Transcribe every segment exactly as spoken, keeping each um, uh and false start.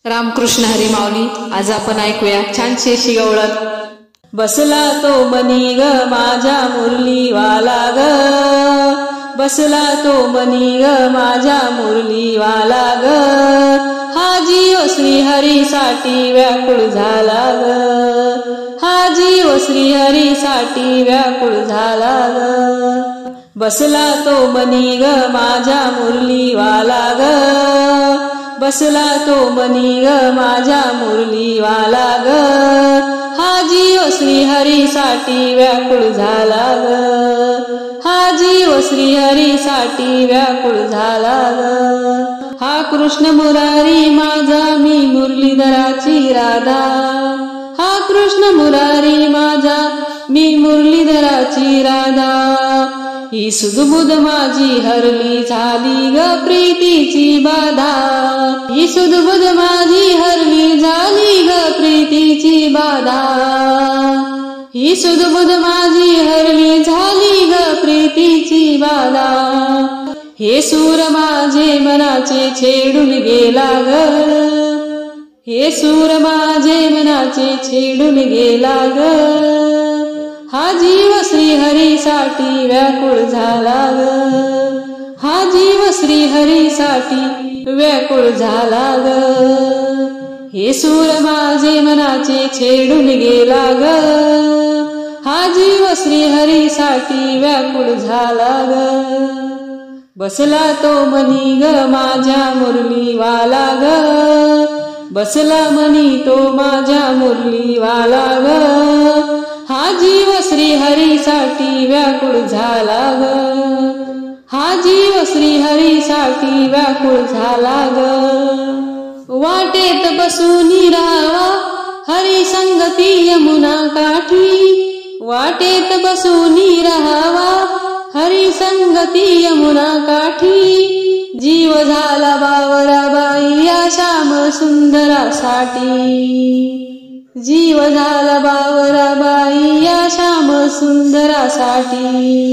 रामकृष्ण हरी माऊली. आज आपण ऐकूया छानशी अशी गवळण. बसला तो मनी ग माझ्या मुरलीवाला ग, बसला तो मनी ग माझ्या मुरलीवाला ग, हा जीव श्रीहरी साठी व्याकुळ झाला ग, हा जीव श्रीहरी साठी व्याकुळ झाला ग. बसला तो मनी ग माझ्या मुरलीवाला ग, बसला तो मनी ग माझ्या मुरलीवाला ग, हा जीव श्रीहरी साठी व्याकुळ झाला ग, हा जीव श्रीहरी साठी व्याकुळ झाला ग. हा कृष्ण मुरारी माझा मी मुरलीधराची राधा, हा कृष्ण मुरारी माझा मी मुरलीधराची राधा, ही सुधबुध माझी हरली झाली ग प्रीतीची बाधा, ही सुधबुध माझी हरली झाली ग प्रीतीची बाधा, ही सुधबुध माझी हरली झाली ग प्रीतीची बाधा. हे सूर माझे मनाचे छेडून गेला ग, हे सूर माझे मनाचे छेडून गेला ग, हा जीव श्रीहरी साठी व्याकुळ झाला ग, हा जीव श्रीहरी साठी व्याकुळ झाला ग. हे सूर माझे मनाचे छेडून गेला ग, हा जीव श्रीहरी साठी व्याकुळ झाला ग. बसला तो मनी ग माझ्या मुरलीवाला ग, बसला मनी तो माझ्या मुरलीवाला ग, हा जीव श्रीहरी साठी व्याकुळ झाला ग, हा जीव श्रीहरी साठी व्याकुळ झाला ग. वाटेत बसून राहावा हरी संगती यमुना काठी, वाटेत बसून राहावा हरी संगती यमुना काठी, जीव झाला बावराबाई या श्याम सुंदरासाठी, जीव झाला बावराबाई या श्याम सुंदरासाठी.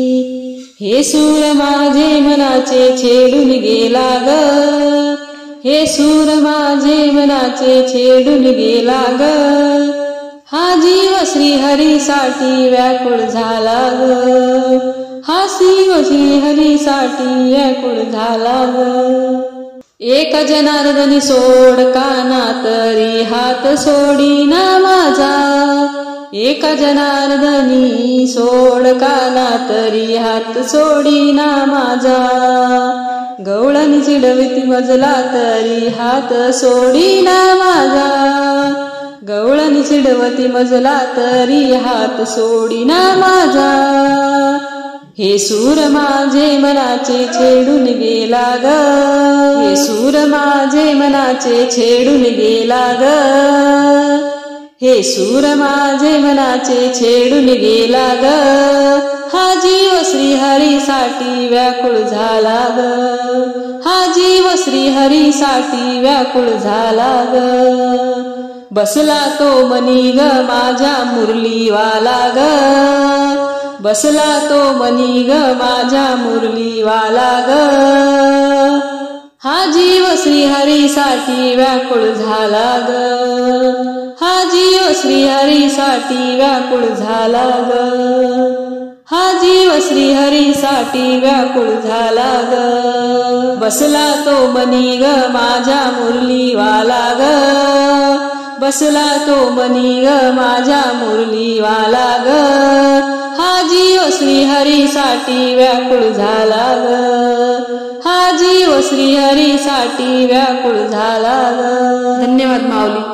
हे सूर माझे मनाचे छेडून गेला ग, हे सूर माझे मनाचे छेडून गेला ग, हा जीव श्रीहरी साठी व्याकुळ झाला ग, हा शिव श्रीहरी साठी व्याकुळ झाला ग. एक जनार्दनी सोड काना तरी हात सोडीना माझा, एक जनार्दनी सोड काना तरी हात सोडीना माझा, गवळण चिडविती मजला तरी हात सोडीना माझा, गवळण चिडवती मजला तरी हात सोडीना माझा. हे सूर माझे मनाचे छेडून गेला ग, हे सूर माझे मनाचे छेडून गेला ग, हे सूर माझे मनाचे छेडून गेला ग, हा जीव श्रीहरी साठी व्याकुळ झाला ग, हा जीव श्रीहरी साठी व्याकुळ झाला ग. बसला तो मनी ग माझ्या मुरलीवाला ग, बसला तो मनी ग माझ्या मुरलीवाला ग, हा जीव श्रीहरी साठी व्याकुळ झाला ग, हा जीव श्रीहरी साठी व्याकुळ झाला ग, हा जीव श्रीहरी साठी व्याकुळ झाला ग. बसला तो मनी ग माझ्या मुरलीवाला ग, बसला तो मनी ग माझ्या मुरलीवाला ग, हा जीव श्रीहरी साठी व्याकुळ झाला ग, हा जीव श्रीहरी साठी व्याकुळ झाला ग. धन्यवाद माऊली.